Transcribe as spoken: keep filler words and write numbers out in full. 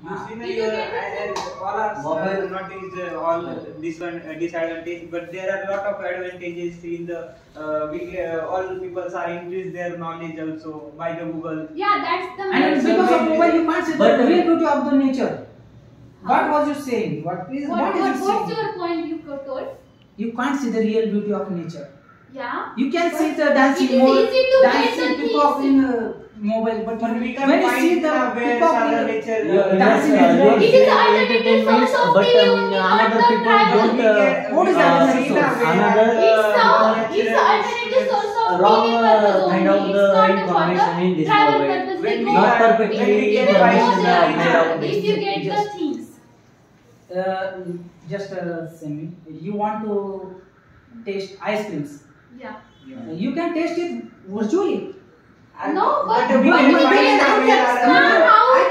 You see, na, you, and all are uh, not is uh, all uh, this one uh, disadvantage, but there are a lot of advantages in the uh, we uh, all people are increase their knowledge also by the Google. Yeah, that's the. And because of mobile, you can't see the real beauty of the nature. What was you saying? What is what, what is what, it what's saying? your point you told? You can't see the real beauty of nature. Yeah. You can see the dancing it is more, easy to dancing get the peacock things. in uh, mobile, but But we can when you find see the uh, where peacock are in the the nature Yeah, uh, dancing yes, in uh, the you It is are the saying alternative source entertainment, of but T V um, only, another not the people private. don't. Uh, What is uh, alternative see source? the way Another It's the uh, it's the alternative source of wrong T V uh, purpose kind only. of It's the not for information the in this private mobile. purpose. When They we go Not are- perfectly when we get even information more uh, than made out that. of If you it. get the Just- things. Uh, just uh, semi. You want to taste ice creams. Yeah. Uh, you can taste it virtually. No, but But we but can we find can the way access are- now how